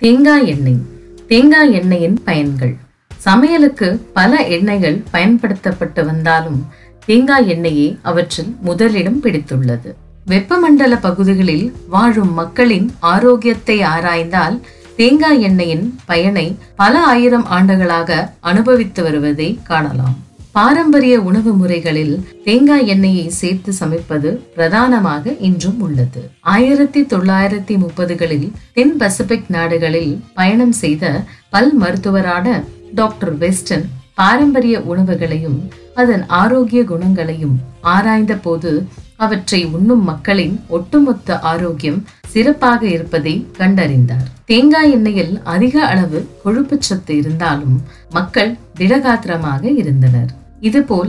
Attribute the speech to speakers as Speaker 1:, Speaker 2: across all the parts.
Speaker 1: தேங்காய் எண்ணெய். தேங்காய் எண்ணெயின் பயன்கள். சமையலுக்கு பல எண்ணெய்கள் பயன்படுத்தப்பட்டு வந்தாலும் தேங்காய் எண்ணெயே அவற்றில் முதலிடம் பிடித்துள்ளது. வெப்பமண்டல பகுதிகளில் வாழும் மக்களின் ஆரோக்கியத்தை ஆராய்ந்தால் தேங்காய் எண்ணெயின் பயனை பல ஆயிரம் ஆண்டுகளாக அனுபவித்து வருவதை காணலாம். பாரம்பரிய உணவு முறைகளில் தேங்காய் எண்ணெயை சேர்த்து சமைப்பது பிரதானமாக இன்றும் உள்ளது. 1930களில் தென் பசிபிக் நாடுகளில் பயணம் செய்த பல் மருத்துவரான டாக்டர் வெஸ்டன் பாரம்பரிய உணவுகளையும் அதன் ஆரோக்கிய குணங்களையும் ஆராய்ந்த போது அவற்றை உண்ணும் மக்களின் ஒட்டுமொத்த ஆரோக்கியம் சிறப்பாக இருப்பதை கண்டறிந்தார். தேங்காய் எண்ணெயில் அதிக அளவு கொழுப்பு சத்து இருந்தாலும் மக்கள் திடகாத்திரமாக இருந்தனர். இதுபோல்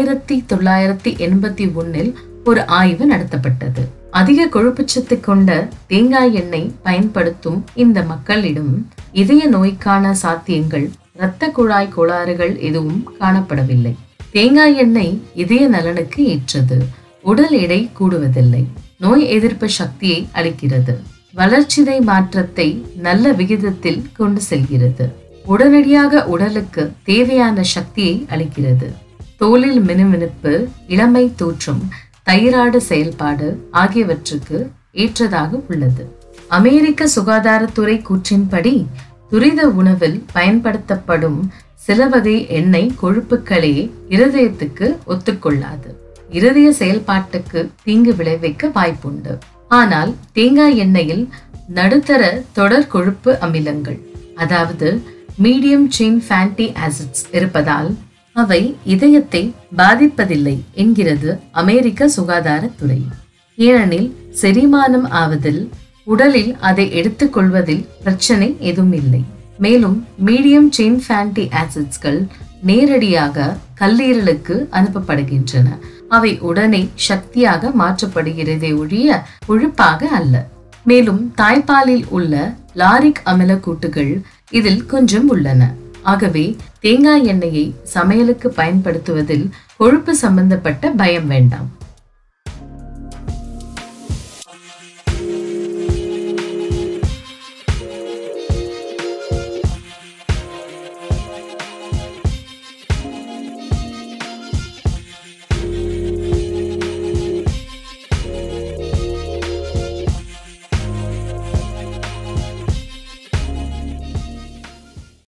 Speaker 1: 1981 ஒரு ஆய்வு நடத்தப்பட்டது. அதிக கொழுப்புச்சத்து கொண்ட தேங்காய் எண்ணெய் பயன்படுத்தும் இந்த மக்களிடம் இதய நோய்க்கான சாத்தியங்கள், இரத்த குழாய் கோளாறுகள் எதுவும் காணப்படவில்லை. தேங்காய் எண்ணெய் இதய நலனுக்கு ஏற்றது. உடல் எடை கூடுவதில்லை. நோய் எதிர்ப்பு சக்தியை அளிக்கிறது. வளர்ச்சிதை மாற்றத்தை நல்ல விகிதத்தில் கொண்டு செல்கிறது. உடனடியாக உடலுக்கு தேவையான சக்தியை அளிக்கிறது. தோலில் மினுமினுப்பு, இளமை தோற்றம், தைராய்டு செயல்பாடு ஆகியவற்றுக்கு ஏற்றதாக உள்ளது. அமெரிக்க சுகாதாரத்துறை கூற்றின்படி துரித உணவில் பயன்படுத்தப்படும் சில வகை எண்ணெய் கொழுப்புகளே இருதயத்துக்கு ஒத்துக்கொள்ளாது. இருதய செயல்பாட்டுக்கு தீங்கு விளைவிக்க வாய்ப்புண்டு. ஆனால் தேங்காய் எண்ணெயில் நடுத்தர தொடர் கொழுப்பு அமிலங்கள், அதாவது மீடியம் செயின் ஃபேட்டி ஆசிட்ஸ் இருப்பதால் அவை இதயத்தை பாதிப்பதில்லை என்கிறது அமெரிக்க சுகாதாரத்துறை. ஏனெனில் செரிமானம் ஆவதில், உடலில் அதை எடுத்துக்கொள்வதில் பிரச்சனை எதுவும் இல்லை. மேலும் மீடியம் செயின் ஃபேட்டி ஆசிட்ஸ்கள் நேரடியாக கல்லீரலுக்கு அனுப்பப்படுகின்றன. அவை உடனே சக்தியாக மாற்றப்படுகிறதே ஒழிய கொழுப்பாக அல்ல. மேலும் தாய்ப்பாலில் உள்ள லாரிக் அமில கூட்டுகள் இதில் கொஞ்சம் உள்ளன. ஆகவே தேங்காய் எண்ணெயை சமையலுக்கு பயன்படுத்துவதில் கொழுப்பு சம்பந்தப்பட்ட பயம் வேண்டாம்.